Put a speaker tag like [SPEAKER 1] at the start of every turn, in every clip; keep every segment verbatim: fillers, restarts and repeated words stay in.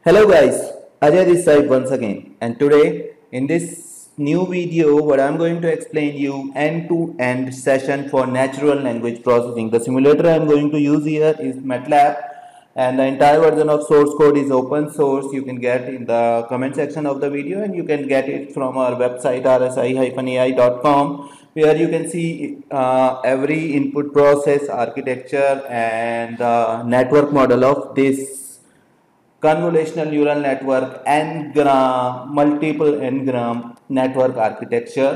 [SPEAKER 1] Hello guys, Ajay this side once again, and today in this new video what I'm going to explain you end-to-end session for natural language processing. The simulator I'm going to use here is MATLAB, and the entire version of source code is open source. You can get in the comment section of the video, and you can get it from our website r s i dash a i dot com, where you can see uh, every input process architecture and the network model of this convolutional neural network n-gram multiple n-gram network architecture.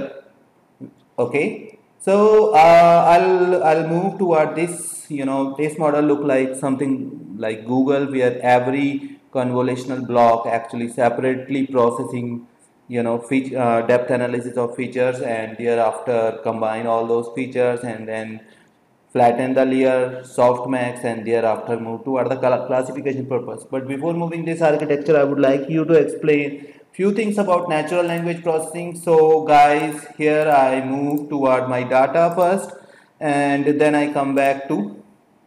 [SPEAKER 1] Okay, so uh, i'll i'll move toward this. You know, this model look like something like Google, where every convolutional block actually separately processing, you know, feature, uh, depth analysis of features, and thereafter combine all those features and then flatten the layer, softmax, and thereafter move toward the classification purpose. But before moving this architecture, I would like you to explain few things about natural language processing. So guys, here I move toward my data first, and then I come back to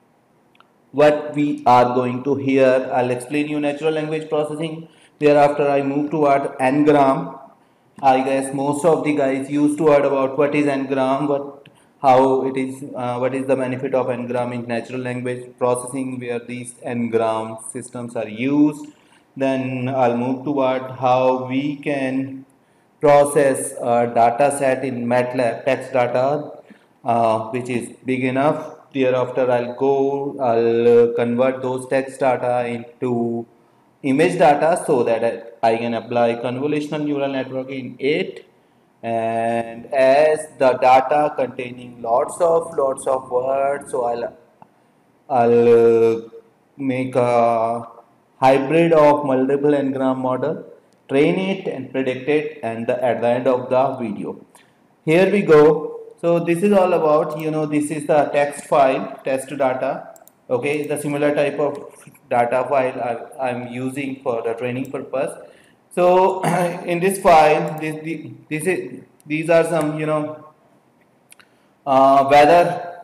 [SPEAKER 1] what we are going to hear. I'll explain you natural language processing. Thereafter I move toward n-gram. I guess most of the guys used to heard about what is n-gram, what how it is, uh, what is the benefit of n-gram in natural language processing, where these n-gram systems are used. Then I'll move toward how we can process a data set in MATLAB, text data, uh, which is big enough. Thereafter, I'll go, I'll uh, convert those text data into image data so that I, I can apply convolutional neural network in it. And as the data containing lots of lots of words, so I'll I'll uh, make a hybrid of multiple n-gram model, train it and predict it, and the, at the end of the video. Here we go. So this is all about, you know, this is the text file, test data. Okay, the similar type of data file I, I'm using for the training purpose. So in this file, this, this is, these are some, you know, uh, weather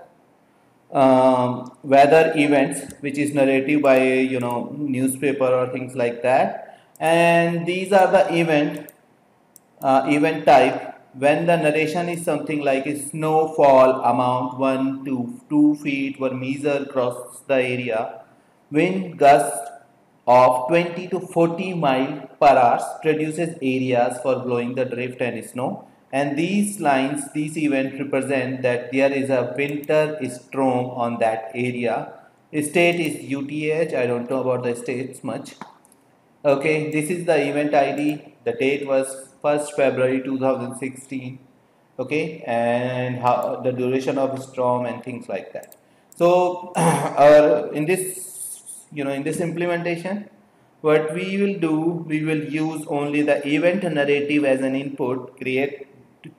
[SPEAKER 1] um, weather events, which is narrative by, you know, newspaper or things like that. And these are the event uh, event type when the narration is something like a snowfall amount one to two feet were measured across the area, wind gust of twenty to forty mile per hour produces areas for blowing the drift and snow, and these lines, these events represent that there is a winter storm on that area. State is U T H. I don't know about the states much. Okay, this is the event I D. The date was first February two thousand sixteen. Okay, and how the duration of storm and things like that. So, our in this, you know, in this implementation, what we will do, we will use only the event narrative as an input, create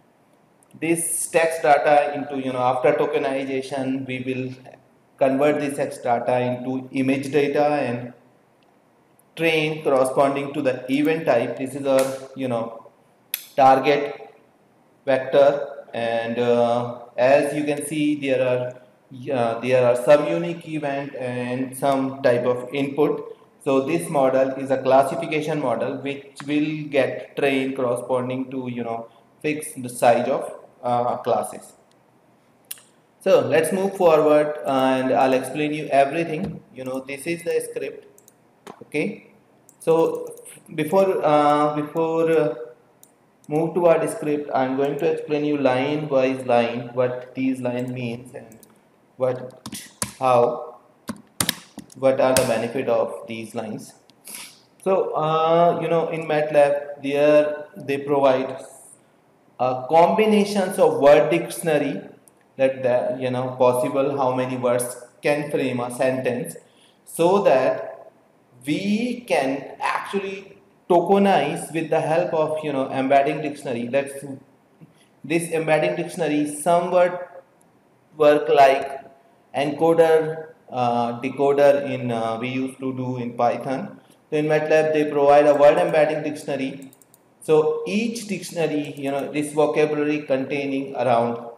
[SPEAKER 1] this text data into, you know, after tokenization, we will convert this text data into image data and train corresponding to the event type. This is our, you know, target vector, and uh, as you can see, there are uh, there are some unique event and some type of input. So this model is a classification model which will get trained corresponding to, you know, fix the size of uh, classes. So let's move forward and I'll explain you everything. You know, this is the script. Okay, so before uh, before uh, move to our script, I'm going to explain you line wise line what these line means and what how what are the benefit of these lines. So uh, you know, in MATLAB, there they provide uh, combinations of word dictionary, that the, you know, possible how many words can frame a sentence, so that we can actually tokenize with the help of, you know, embedding dictionary. That's this embedding dictionary somewhat work like encoder uh, decoder in uh, we used to do in Python. So in MATLAB they provide a word embedding dictionary. So each dictionary, you know, this vocabulary containing around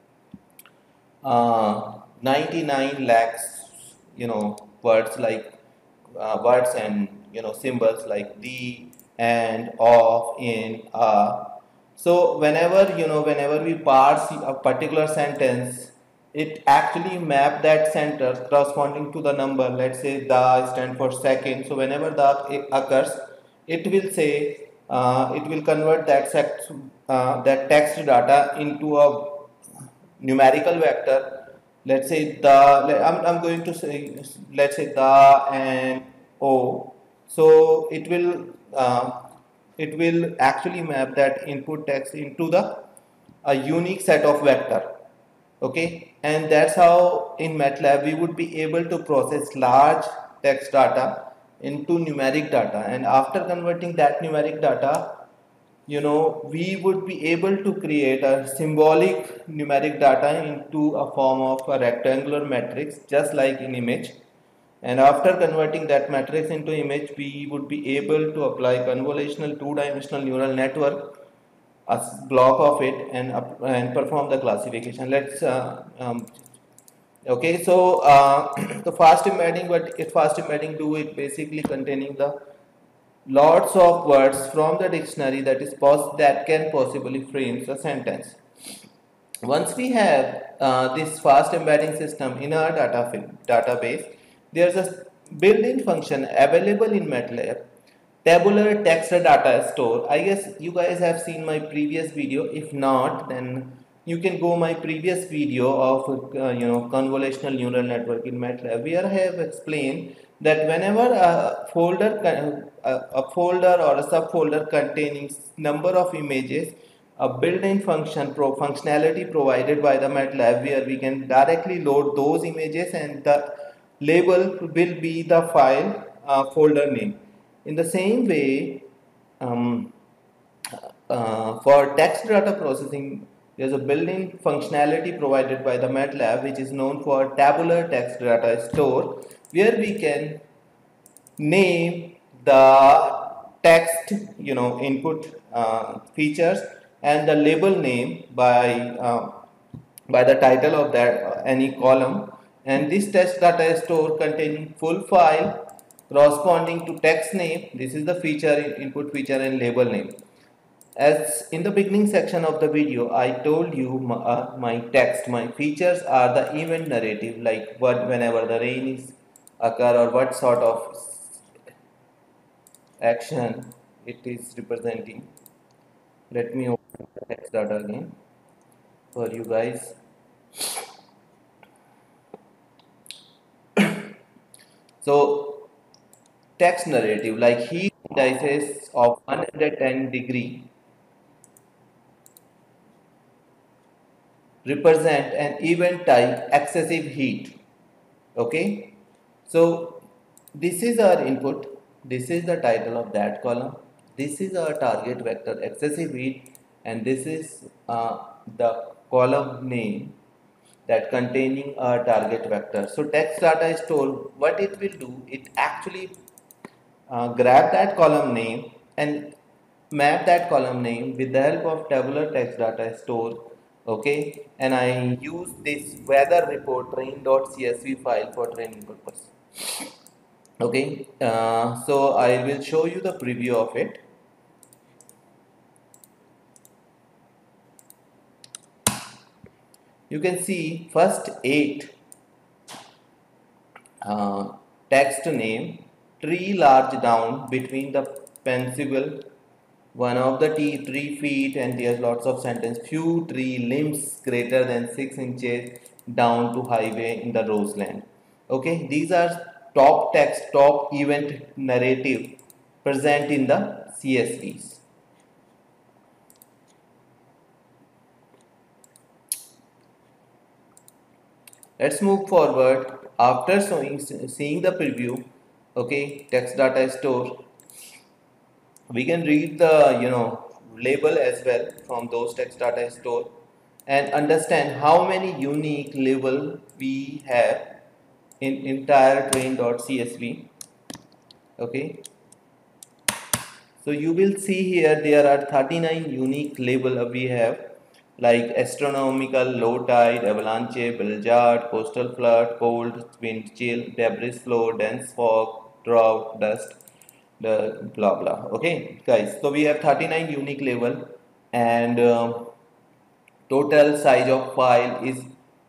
[SPEAKER 1] uh, ninety-nine lakhs, you know, words like uh, words and you know symbols like the, and, of, in, a. So whenever you know whenever we parse a particular sentence, it actually map that sentence corresponding to the number. Let's say the stand for second. So whenever the occurs, it will say uh, it will convert that sect, uh, that text data into a numerical vector. Let's say the I'm, I'm going to say, let's say the and o. So it will uh, it will actually map that input text into the a unique set of vector. Okay, and that's how in MATLAB we would be able to process large text data into numeric data, and after converting that numeric data, you know we would be able to create a symbolic numeric data into a form of a rectangular matrix, just like in image. And after converting that matrix into image, we would be able to apply convolutional two-dimensional neural network, a block of it, and up, and perform the classification. Let's uh, um, okay. So uh, the fast embedding, what it fast embedding do, it basically containing the lots of words from the dictionary that is pos that can possibly frame a sentence. Once we have uh, this fast embedding system in our data database, there's a built-in function available in MATLAB, tabular text data store. I guess you guys have seen my previous video. If not, then you can go my previous video of uh, you know convolutional neural network in MATLAB, where I have explained that whenever a folder a, a folder or a subfolder containing number of images, a built-in function pro functionality provided by the MATLAB, where we can directly load those images, and the label will be the file uh, folder name. In the same way, um, uh, for text data processing, there's a built-in functionality provided by the MATLAB, which is known for tabular text data store, where we can name the text, you know, input uh, features, and the label name by uh, by the title of that uh, any column. And this text data store containing full file corresponding to text name. This is the feature, input feature, and label name. As in the beginning section of the video, I told you my, uh, my text, my features are the event narrative, like what whenever the rain is occur, or what sort of action it is representing. Let me open the text data again for you guys. So text narrative, like heat indices of one hundred ten degree represent an event type excessive heat. Okay, so this is our input, this is the title of that column, this is our target vector excessive heat, and this is uh, the column name that containing a target vector. So text data store, what it will do, it actually uh, grab that column name and map that column name with the help of tabular text data store. Okay, and I use this weather report train.csv file for training purpose. Okay, uh, so I will show you the preview of it. You can see first eight uh, text name, tree large down between the pencil, one of the tree, three feet, and there's lots of sentence, few tree limbs greater than six inches down to highway in the Roseland. Okay, these are top text, top event narrative present in the C S Vs. Let's move forward. After showing, seeing the preview, okay, text data store, we can read the you know label as well from those text data store, and understand how many unique label we have in entire train.csv. Okay, so you will see here there are thirty-nine unique label we have, like astronomical, low tide, avalanche, blizzard, coastal flood, cold, wind chill, debris flow, dense fog, drought, dust. the blah blah. Okay guys, so we have thirty-nine unique label, and uh, total size of file is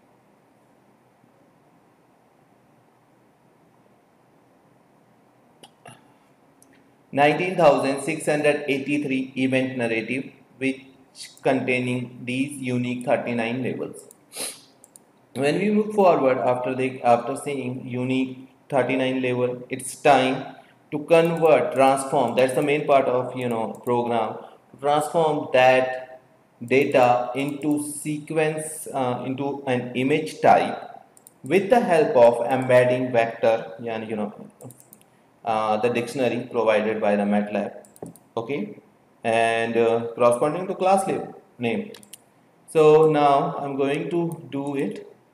[SPEAKER 1] nineteen thousand six hundred eighty-three event narrative, which containing these unique thirty-nine labels. When we move forward after the after seeing unique thirty-nine label, it's time to convert, transform. That's the main part of, you know, program, transform that data into sequence, uh, into an image type with the help of embedding vector, and you know, uh, the dictionary provided by the MATLAB. Okay, and uh, corresponding to class name. So now I'm going to do it.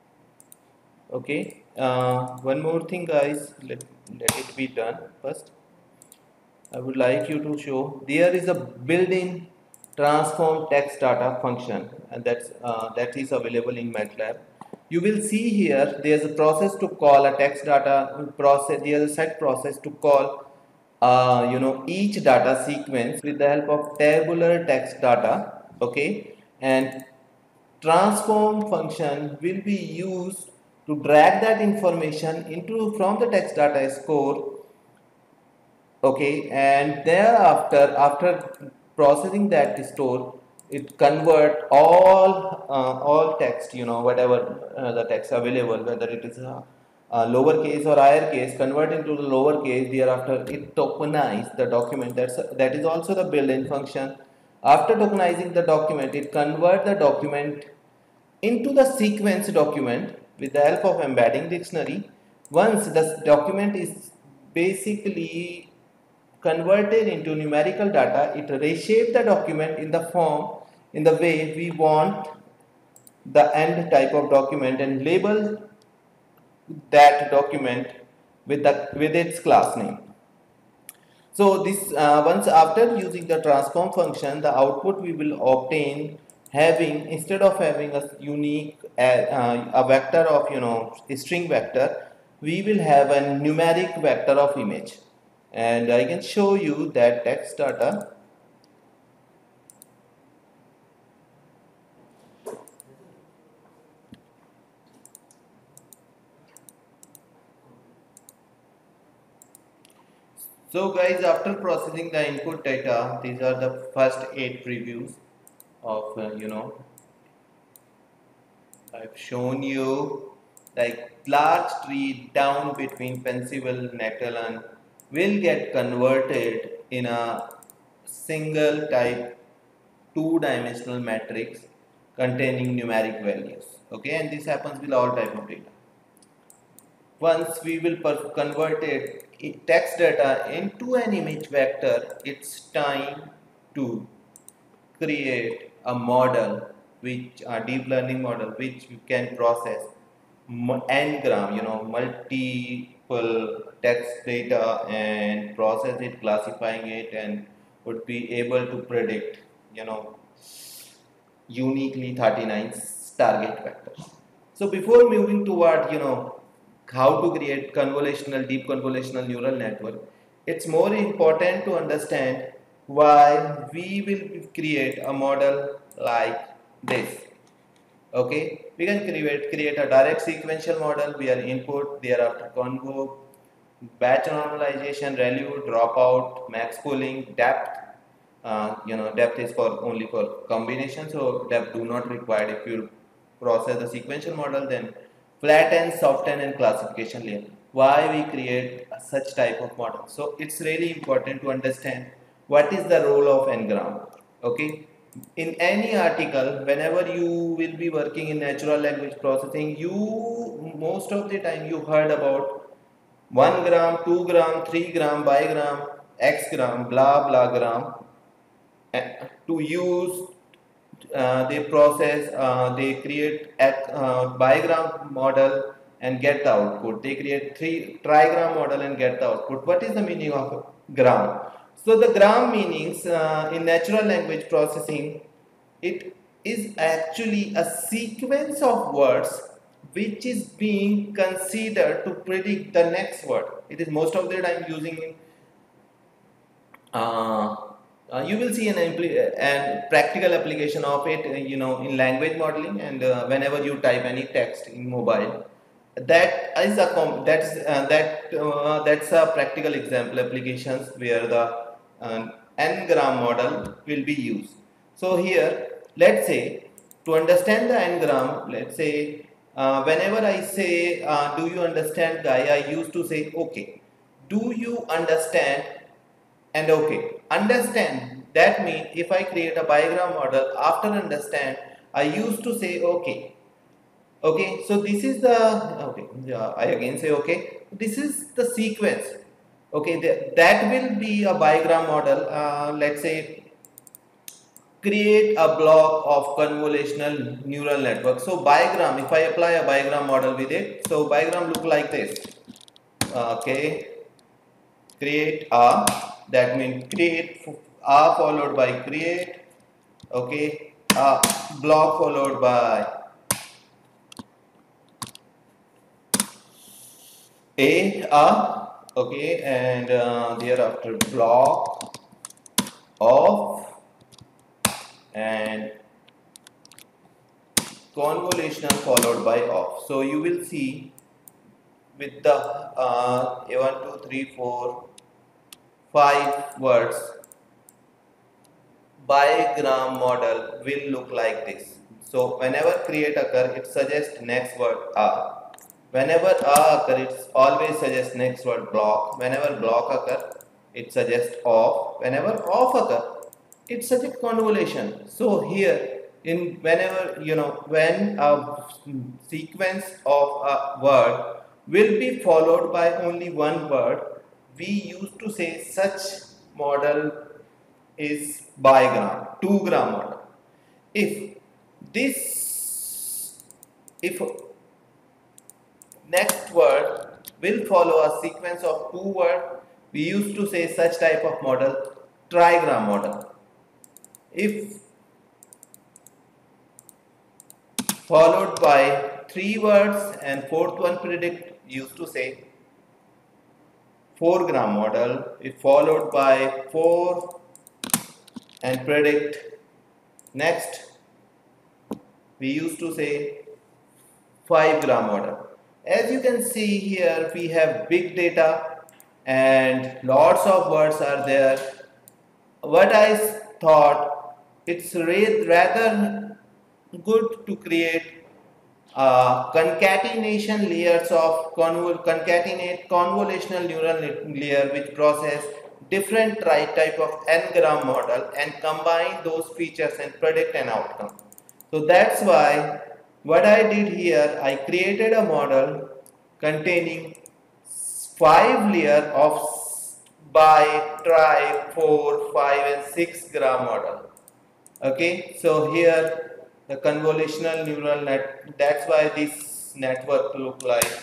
[SPEAKER 1] Okay, uh, one more thing guys, let, let it be done first. I would like you to show there is a built-in transform text data function, and that's uh, that is available in MATLAB. You will see here there's a process to call a text data process. There's a set process to call uh, you know, each data sequence with the help of tabular text data. Okay, and transform function will be used to drag that information into from the text data store. Okay, and thereafter, after processing that store, it convert all uh, all text, you know, whatever uh, the text available, whether it is a, a lowercase or higher case, convert into the lowercase. Thereafter it tokenize the document. That's that is also the built-in function. After tokenizing the document, it convert the document into the sequence document with the help of embedding dictionary. Once the document is basically converted into numerical data, it reshapes the document in the form, in the way we want the end type of document, and label that document with the with its class name. So this uh, once after using the transform function, the output we will obtain having, instead of having a unique uh, uh, a vector of, you know, a string vector, we will have a numeric vector of image. And I can show you that text data. So guys, after processing the input data, these are the first eight previews of, uh, you know, I've shown you like large tree down between Pennsylvania Netherlands will get converted in a single type two dimensional matrix containing numeric values. Okay, and this happens with all type of data. Once we will convert it text data into an image vector, it's time to create a model, which a deep learning model, which you can process n-gram, you know, multiple text data, and process it, classifying it, and would be able to predict, you know, uniquely thirty-nine target vectors. So before moving toward, you know, how to create convolutional, deep convolutional neural network, it's more important to understand why we will create a model like this. Okay, we can create create a direct sequential model where input, thereafter convo, batch normalization, ReLU, dropout, max pooling, depth. Uh, you know, depth is for only for combination, so depth do not required. If you process the sequential model, then flatten, soften, and classification layer. Why we create such type of model? So it's really important to understand what is the role of n-gram. Okay, in any article, whenever you will be working in natural language processing, you most of the time you heard about one gram, two gram, three gram, bigram, x gram, blah blah gram. To use, uh, they process, uh, they create a uh, bigram model and get the output. They create three trigram model and get the output. What is the meaning of gram? So the gram meanings uh, in natural language processing, it is actually a sequence of words which is being considered to predict the next word. It is most of the time using uh, uh, you will see an, an practical application of it, uh, you know, in language modeling, and uh, whenever you type any text in mobile, that is a com that's uh, that uh, that's a practical example applications where the uh, n-gram model will be used. So here, let's say, to understand the n-gram, let's say, uh, whenever I say, uh, do you understand, guy, I used to say, okay. Do you understand? And okay, understand, that means if I create a bigram model after understand, I used to say okay. Okay, so this is the, okay, yeah, I again say okay, this is the sequence. Okay, the, that will be a bigram model. Uh, let's say create a block of convolutional neural network. So bigram, if I apply a bigram model with it, so bigram look like this. Okay, create a, that means create a followed by create, okay, a block followed by a, a, okay, and uh, thereafter block of and convolutional followed by of. So you will see with the uh, one, two, three, four, five words, bigram model will look like this. So whenever create occur, it suggests next word a. Whenever a occur, it always suggests next word block. Whenever block occur, it suggests off. Whenever off occur, it suggests convolution. So here, in whenever, you know, when a sequence of a word will be followed by only one word, we used to say such model is bigram, two gram model. If this, if next word will follow a sequence of two words, we used to say such type of model trigram model. If followed by three words and fourth one predict, we used to say four gram model. If followed by four and predict next, we used to say five gram model. As you can see here, we have big data and lots of words are there. What I thought, it's rather good to create uh, concatenation layers of convol concatenate convolutional neural layer which process different type of n-gram model and combine those features and predict an outcome. So that's why what I did here, I created a model containing five layers of bi, tri, four, five and six gram model. Okay, so here the convolutional neural net, that's why this network look like.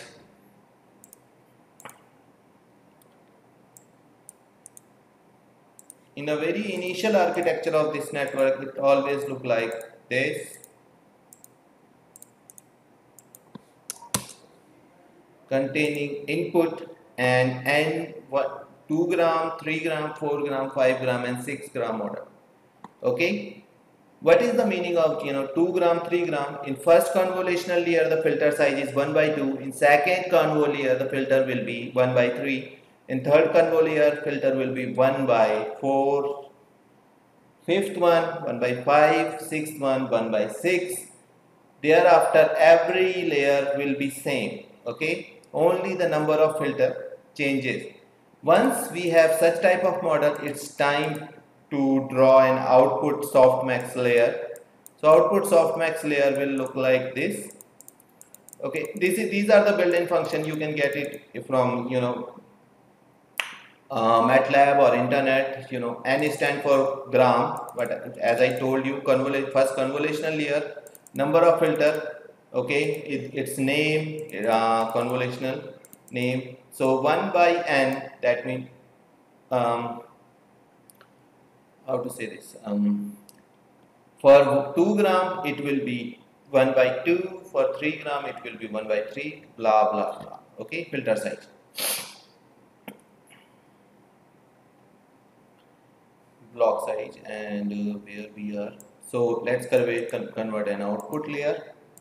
[SPEAKER 1] In a very initial architecture of this network, it always look like this. Containing input and n what two gram, three gram, four gram, five gram and six gram model. Okay, what is the meaning of, you know, two gram, three gram? In first convolutional layer the filter size is one by two. In second convol layer the filter will be one by three. In third convol layer filter will be one by four. Fifth one one by five. Sixth one one by six. Thereafter every layer will be same. Okay, only the number of filter changes. Once we have such type of model, it's time to draw an output softmax layer. So output softmax layer will look like this. Okay, this is these are the built-in function. You can get it from, you know, uh, MATLAB or internet. You know, N stand for gram, but as I told you, convol first convolutional layer, number of filter. Okay, it, its name, uh, convolutional name. So one by n, that means um, how to say this? Um, for two gram it will be one by two. For three gram it will be one by three. Blah blah blah. Okay, filter size. block size, and uh, where we are. So let's convert, con convert an output layer.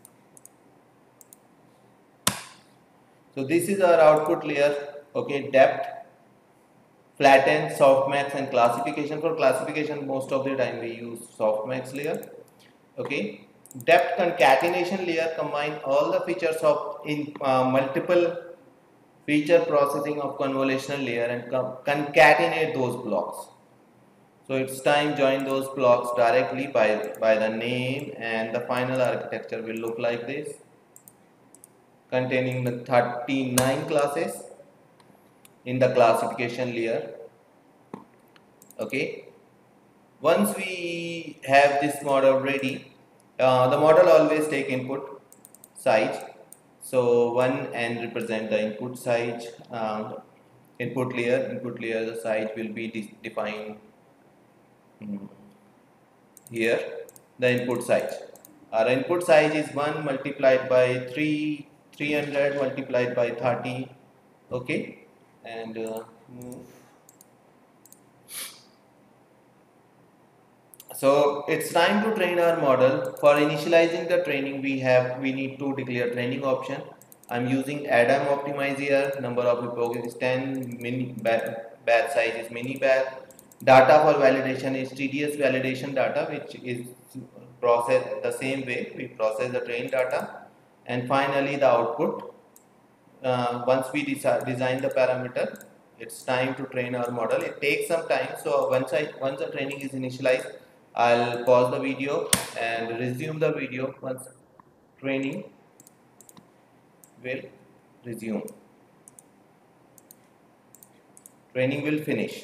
[SPEAKER 1] So this is our output layer. Okay, depth, flatten, softmax, and classification. For classification, most of the time we use softmax layer. Okay, depth concatenation layer combine all the features of in uh, multiple feature processing of convolutional layer and concatenate those blocks. So it's time join those blocks directly by, by the name, and the final architecture will look like this, containing the thirty-nine classes in the classification layer. Okay. Once we have this model ready, uh, the model always take input size. So one and represent the input size, um, input layer, input layer the size will be de defined mm, here, the input size. Our input size is one multiplied by three, three hundred multiplied by thirty, okay, and uh, move. So it's time to train our model. For initializing the training, we have we need to declare training option. I'm using Adam optimize here. Number of epochs is ten. Mini batch size is mini batch. Data for validation is T D S validation data, which is processed the same way we process the trained data. And finally, the output. Uh, once we design the parameter, it's time to train our model. It takes some time. So once I once the training is initialized, I'll pause the video and resume the video once training will resume. Training will finish.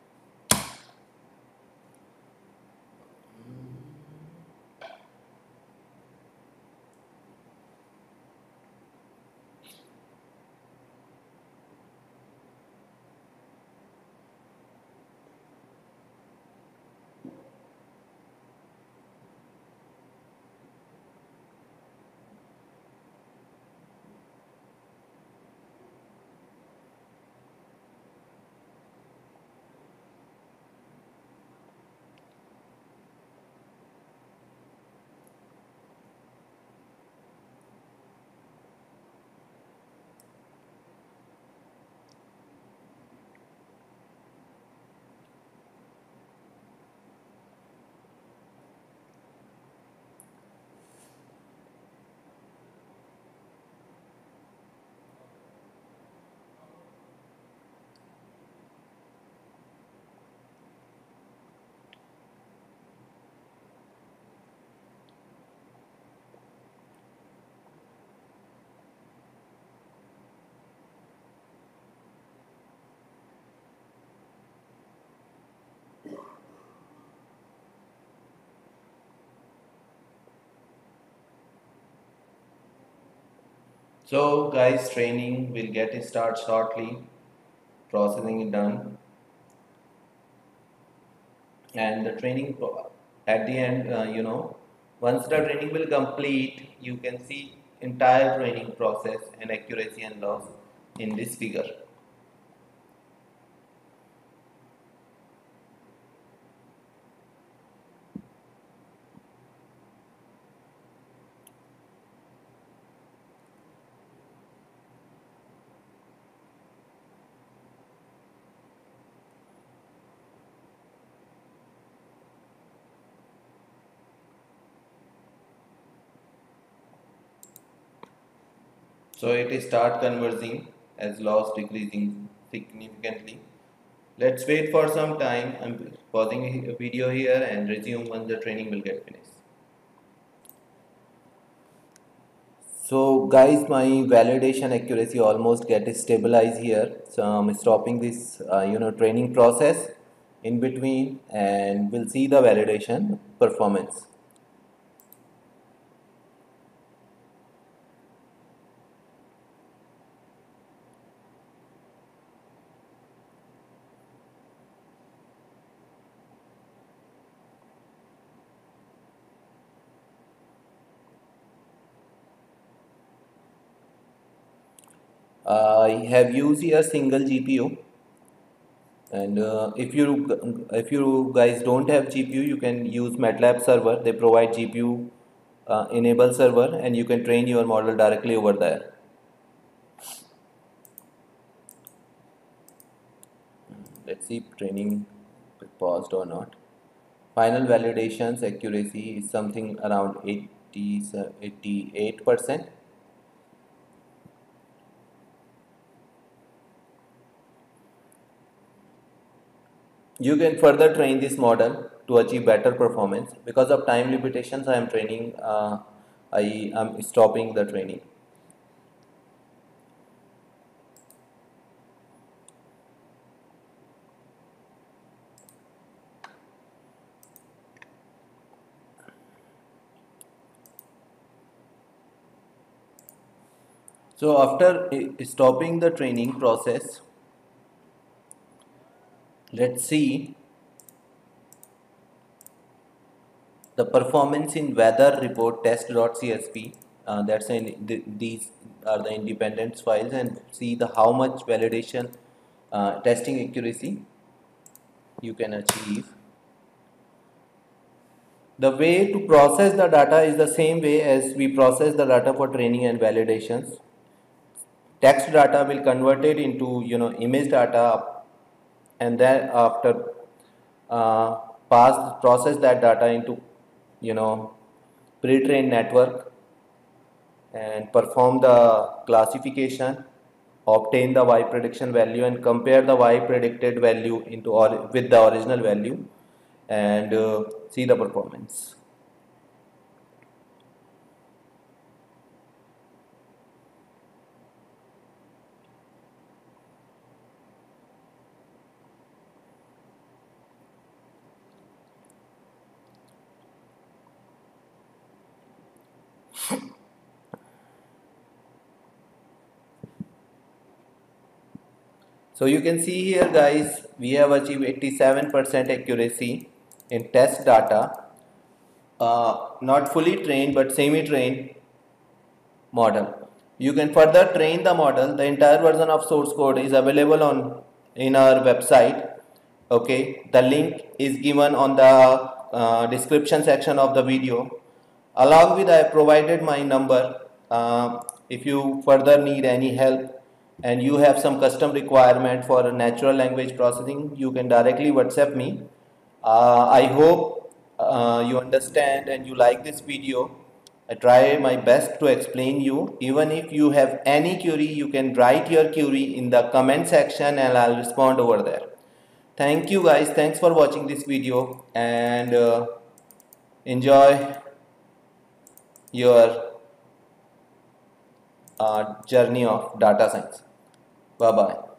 [SPEAKER 1] So guys, training will get start shortly. Processing is done, and the training at the end, uh, you know, once the training will complete, you can see entire training process and accuracy and loss in this figure. So it is start converging as loss decreasing significantly. Let's wait for some time. I'm pausing the video here and resume once the training will get finished. So guys, my validation accuracy almost get stabilized here. So I'm stopping this uh, you know training process in between, and we'll see the validation performance. I have used here single G P U, And uh, if you if you guys don't have G P U, you can use MATLAB server. They provide G P U uh, enable server, and you can train your model directly over there. Let's see if training paused or not. Final validations accuracy is something around eighty, eighty-eight percent. You can further train this model to achieve better performance. Because of time limitations, I am training, uh, I am stopping the training. So after stopping the training process, let's see the performance in weather report test.csv. Uh, that's in the, these are the independent files, and see the how much validation uh, testing accuracy you can achieve. The way to process the data is the same way as we process the data for training and validations. Text data will convert it into you know image data, and then after uh, pass process that data into you know pre-trained network and perform the classification, obtain the Y prediction value, and compare the Y predicted value into or with the original value, and uh, see the performance. So you can see here guys, we have achieved eighty-seven percent accuracy in test data, uh, not fully trained but semi-trained model. You can further train the model. The entire version of source code is available on in our website. Okay, the link is given on the uh, description section of the video. Along with, I have provided my number. Uh, if you further need any help and you have some custom requirement for natural language processing, you can directly WhatsApp me. uh, I hope uh, you understand and you like this video. I try my best to explain you. Even if you have any query, you can write your query in the comment section and I'll respond over there. Thank you guys. Thanks for watching this video, and uh, enjoy your uh, journey of data science. Bye bye.